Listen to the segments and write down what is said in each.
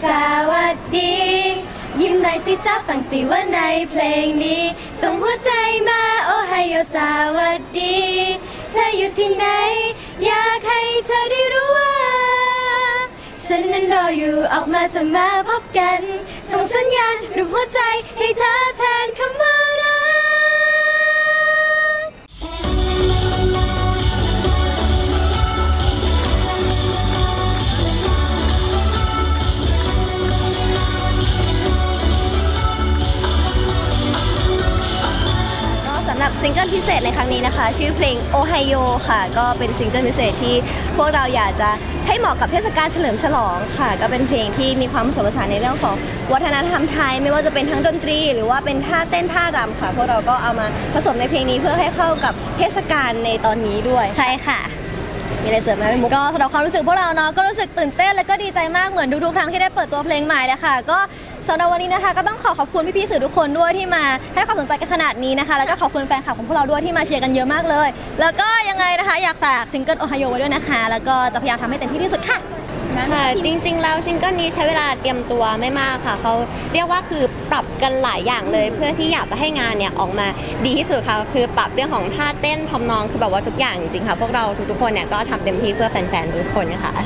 สวัสดียิ้มหน่อยสิจ๊ะฟังสิว่าในเพลงนี้ส่งหัวใจมาโอไฮโอสวัสดีเธออยู่ที่ไหนอยากให้เธอได้รู้ว่าฉันนั้นรออยู่ออกมาจะมาพบกันส่งสัญญาณรูปหัวใจให้เธอแทนคำว่ารักสำหรับซิงเกิลพิเศษในครั้งนี้นะคะชื่อเพลง Ohio ค่ะก็เป็นซิงเกิลพิเศษที่พวกเราอยากจะให้เหมาะกับเทศกาลเฉลิมฉลองค่ะก็เป็นเพลงที่มีความผสมผสานในเรื่องของวัฒนธรรมไทยไม่ว่าจะเป็นทั้งดนตรีหรือว่าเป็นท่าเต้นท่ารำค่ะพวกเราก็เอามาผสมในเพลงนี้เพื่อให้เข้ากับเทศกาลในตอนนี้ด้วยใช่ค่ะมีอะไรเสริมไหมพี่มุกก็สำหรับความรู้สึกพวกเราเนาะก็รู้สึกตื่นเต้นและก็ดีใจมากเหมือนทุกๆครั้งที่ได้เปิดตัวเพลงใหม่เลยค่ะก็สำหรับวันนี้นะคะก็ต้องขอบคุณพี่ๆสื่อทุกคนด้วยที่มาให้ความสนใจกันขนาดนี้นะคะแล้วก็ขอบคุณแฟนคลับของพวกเราด้วยที่มาเชียร์กันเยอะมากเลยแล้วก็ยังไงนะคะอยากฝากซิงเกิล Ohio ไว้ด้วยนะคะแล้วก็จะพยายามทำให้เต็มที่ที่สุดค่ะค่ะจริงๆแล้วซิงเกิลนี้ใช้เวลาเตรียมตัวไม่มากค่ะเขาเรียกว่าคือปรับกันหลายอย่างเลยเพื่อที่อยากจะให้งานเนี่ยออกมาดีที่สุดค่ะคือปรับเรื่องของท่าเต้นทำนองคือแบบว่าทุกอย่างจริงๆค่ะพวกเราทุกๆคนเนี่ยก็ทำเต็มที่เพื่อแฟนๆทุกคนค่ะ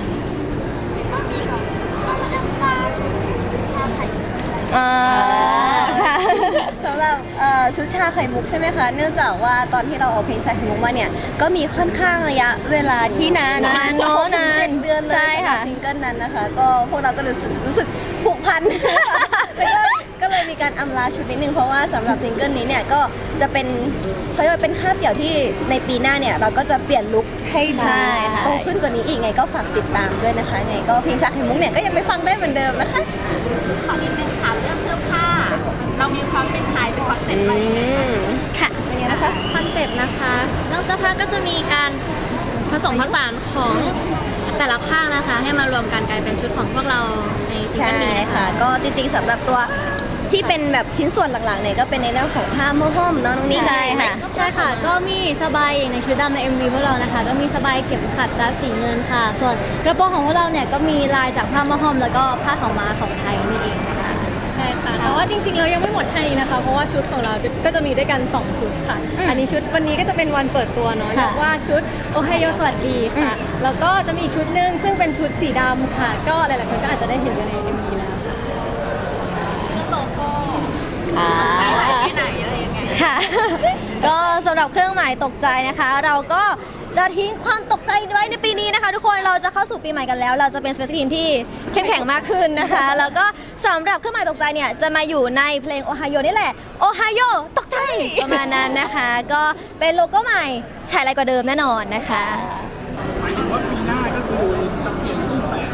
สำหรับชุดชาไข่มุกใช่ไหมคะเนื่องจากว่าตอนที่เราเอาเพลงชาไข่มุกมาเนี่ยก็มีค่อนข้างระยะเวลาที่นานเนาะนาน7 เดือนเลยสำหรับซิงเกิลนั้นนะคะก็พวกเราก็รู้สึกผูกพันแล้วก็เลยมีการอำลาชุดนิดนึงเพราะว่าสำหรับซิงเกิลนี้เนี่ยก็จะเป็นเขาเรียกว่าเป็นคาบเกี่ยวที่ในปีหน้าเนี่ยเราก็จะเปลี่ยนลุคให้โตขึ้นกว่านี้อีกไงก็ฝากติดตามด้วยนะคะไงก็เพลงชาไข่มุกเนี่ยก็ยังไปฟังได้เหมือนเดิมนะคะขอนิดนึงถามเรื่องเสื้อผ้าเรามีความเป็นไทยเป็นคอนเซ็ปต์อะไรค่ะเป็นไงนะคะคอนเซ็ปต์นะคะเรื่องเสื้อผ้าก็จะมีการผสมผสานของแต่ละภาคนะคะให้มารวมกันกลายเป็นชุดของพวกเราในซิงเกิลนี้ค่ะก็จริงๆสำหรับตัวที่เป็นแบบชิ้นส่วนหลักๆเนี่ยก็เป็นในเรื่องของผ้าโมห่มน้องนี่ใช่ค่ะก็มีสบายในชุดดำใน MV พวกเรานะคะก็มีสบายเข็มขัดรัดสีเงินค่ะส่วนกระโปรงของพวกเราเนี่ยก็มีลายจากผ้าโมห่มแล้วก็ผ้าขาวม้าของไทยนี่เองค่ะใช่ค่ะแต่ว่าจริงๆเรายังไม่หมดแค่นี้นะคะเพราะว่าชุดของเราก็จะมีด้วยกัน2ชุดค่ะอันนี้ชุดวันนี้ก็จะเป็นวันเปิดตัวเนาะเรียกว่าชุดโอไฮโอสวัสดีค่ะแล้วก็จะมีอีกชุดนึงซึ่งเป็นชุดสีดำค่ะก็หลายๆคนก็อาจจะได้เห็นกันใน MV แล้วค่ะก็สำหรับเครื่องหมายตกใจนะคะเราก็จะทิ้งความตกใจไว้ในปีนี้นะคะทุกคนเราจะเข้าสู่ปีใหม่กันแล้วเราจะเป็น Space Team ที่เข้มแข็งมากขึ้นนะคะแล้วก็สำหรับเครื่องหมายตกใจเนี่ยจะมาอยู่ในเพลง Ohio นี่แหละ Ohio ตกใจประมาณนั้นนะคะก็เป็นโลโก้ใหม่ใช้อะไรกว่าเดิมแน่นอนนะคะหมายถึงว่าปีหน้าก็คือจะเปลี่ยนรูปแบบ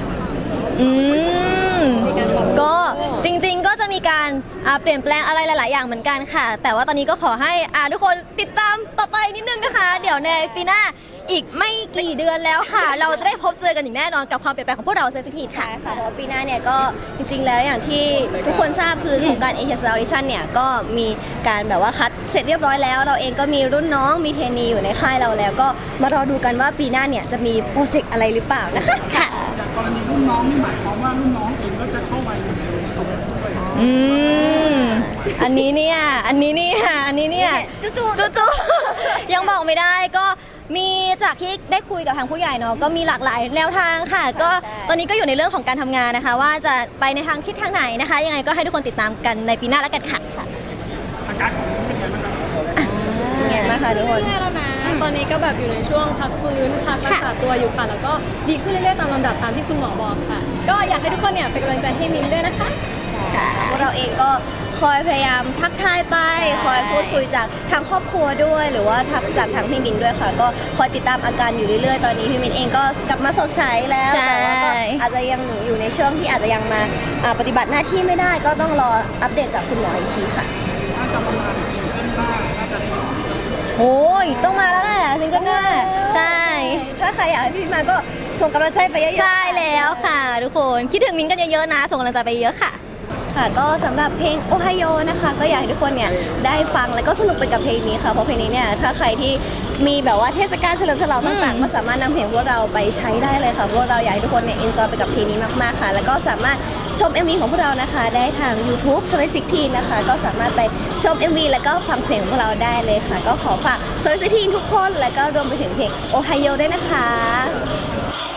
ก็จริงๆก็จะมีการเปลี่ยนแปลงอะไรหลายๆอย่างเหมือนกันค่ะแต่ว่าตอนนี้ก็ขอให้ทุกคนติดตามต่อไปนิดนึงนะคะเดี๋ยวในปีหน้าอีกไม่กี่เดือนแล้วค่ะเราจะได้พบเจอกันอย่างแน่นอนกับความเปลี่ยนแปลงของพวกเราเซนซิทีฟค่ะเพราะว่าปีหน้าเนี่ยก็จริงๆแล้วอย่างที่ทุกคนทราบคือโครงการ Asia Solution เนี่ยก็มีการแบบว่าคัดเสร็จเรียบร้อยแล้วเราเองก็มีรุ่นน้องมีเทรนนีอยู่ในค่ายเราแล้วก็มารอดูกันว่าปีหน้าเนี่ยจะมีโปรเจกต์อะไรหรือเปล่านะคะค่ะอย่างกรณีรุ่นน้องนี่หมายความว่ารุ่นน้องเองก็จะเข้าไปในสมรภูมิอันนี้เนี่ยจู่ยังบอกไม่ได้ก็มีจากที่ได้คุยกับทางผู้ใหญ่เนาะก็มีหลากหลายแนวทางค่ะก็ตอนนี้ก็อยู่ในเรื่องของการทำงานนะคะว่าจะไปในทางทิศทางไหนนะคะยังไงก็ให้ทุกคนติดตามกันในปีหน้าแล้วกันค่ะอาการของเป็นไงบ้างครับเป็นไงบ้างคะทุกคนแล้วนะตอนนี้ก็แบบอยู่ในช่วงพักฟื้นพักรักษาตัวอยู่ค่ะแล้วก็ดีขึ้นเรื่อยๆตามลำดับตามที่คุณหมอบอกค่ะก็อยากให้ทุกคนเนี่ยเป็นกำลังใจให้มิ้นด้วยนะคะพวกเราเองก็คอยพยายามทักทายไปคอยพูดคุยจากทางครอบครัวด้วยหรือว่าจากทางพี่มินด้วยค่ะก็คอยติดตามอาการอยู่เรื่อยๆตอนนี้พี่มินเองก็กลับมาสดใสแล้วแต่ว่าก็อาจจะยังอยู่ในช่วงที่อาจจะยังมาปฏิบัติหน้าที่ไม่ได้ก็ต้องรออัปเดตจากคุณหมออีกทีค่ะน่าจะประมาณซิงเกิลหน้าน่าจะได้โอ้ยต้องมาแล้วแหละซิงเกิลหน้าใช่ถ้าใครอยากให้พี่มาก็ส่งกำลังใจไปเยอะๆใช่แล้วค่ะทุกคนคิดถึงมินกันเยอะๆนะส่งกำลังใจไปเยอะค่ะค่ะก็สำหรับเพลงโอไฮโอนะคะก็อยากให้ทุกคนเนี่ยได้ฟังแล้วก็สนุกไปกับเพลงนี้ค่ะเพราะเพลงนี้เนี่ยถ้าใครที่มีแบบว่าเทศกาลเฉลิมฉลองต่างๆก็สามารถนำเพลงพวกเราไปใช้ได้เลยค่ะพวกเราอยากให้ทุกคนเนี่ยเอนจอยไปกับเพลงนี้มากๆค่ะแล้วก็สามารถชม MV ของพวกเรานะคะได้ทาง YouTube สมัย16นะคะก็สามารถไปชม MV แล้วก็ฟังเพลงของพวกเราได้เลยค่ะก็ขอฝากสมัย16ทุกคนแล้วก็รวมไปถึงเพลงโอไฮโอด้วยนะคะ